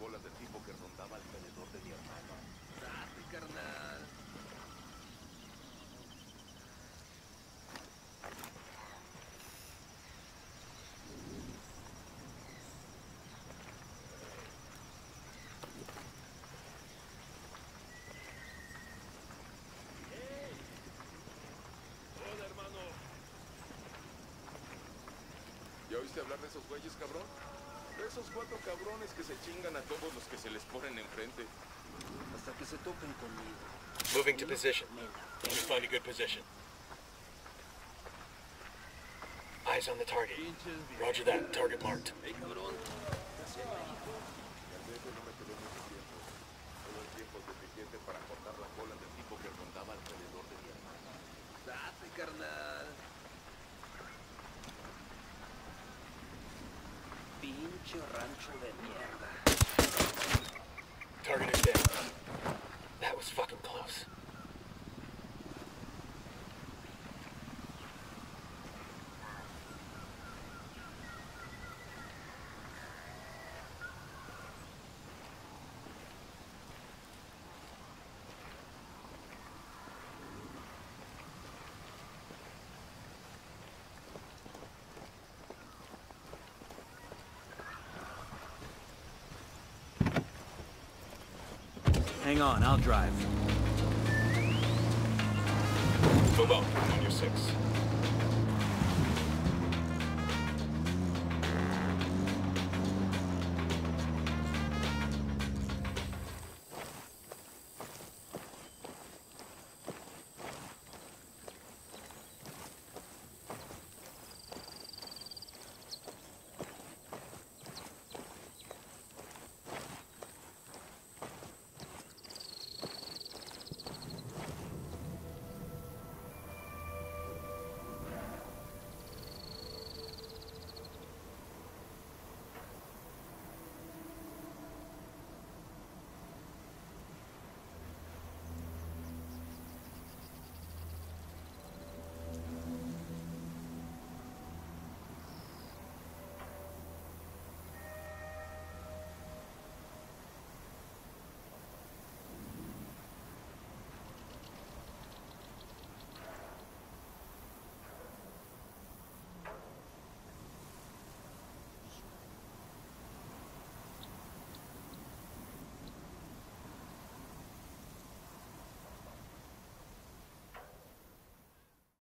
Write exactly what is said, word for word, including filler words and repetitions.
bolas del tipo que rondaba alrededor de mi hermano. Date, carnal. Hola, hermano. ¿Ya oíste hablar de esos güeyes, cabrón? De esos cuatro cabrones que se chingan a todos los que se les ponen enfrente. Hasta que se topen conmigo. Moving to position. Let me find a good position. Eyes on the target. Roger that. Target marked. Hey, cabrón. Tal vez no me quedó mucho tiempo. Todo el tiempo suficiente para cortar las bolas del tipo que rondaba alrededor de mi hermano. Date, carnal. Pinche rancho de mierda. Target is dead. That was fucking close. Hang on, I'll drive. Move on. On your six.